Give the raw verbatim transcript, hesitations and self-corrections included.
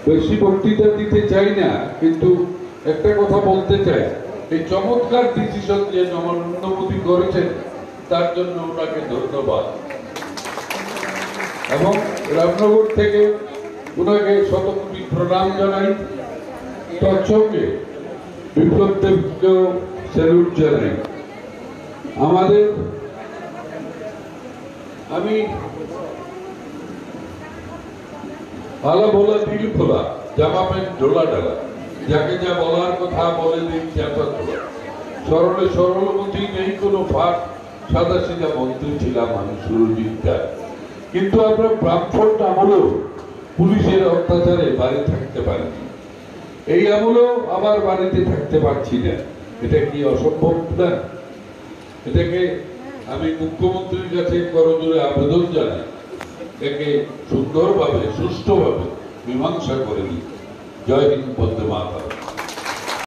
বেশি বক্তৃতা দিতে চাই না, কিন্তু একটা কথা বলতে চাই। এই চমৎকার ডিসিশন যে নরেন্দ্র মোদী করেছেন তার জন্য ওনাকে ধন্যবাদ, এবং রামনগর থেকে ওনাকে শতকোটি প্রণাম জানাই। তৎসঙ্গে বিপ্লব দেবকেও স্যালুট জানাই। আমাদের আমি আলা বলা দিল খোলা, জামা প্যান্ট ঢোলা ঢালা, যাকে যা বলার কথা বলে দিন চাপা তোলা, সরলে সরলমতি নেই কোনো ফাঁক, সাদা সিধা মন্ত্রী ছিলাম আমি সুরজিৎকার। কিন্তু আমরা ব্রাহ্মণ আমলেও পুলিশের অত্যাচারে বাড়ি থাকতে পারিনি, এই আমলেও আবার বাড়িতে থাকতে পারছি না। এটা কি অসম্ভব না? এটাকে আমি মুখ্যমন্ত্রীর কাছে করজোড়ে আবেদন জানাই, একে সুন্দরভাবে সুষ্ঠুভাবে মীমাংসা করে দিই। জয় হিন্দ, বন্দে মাতরম।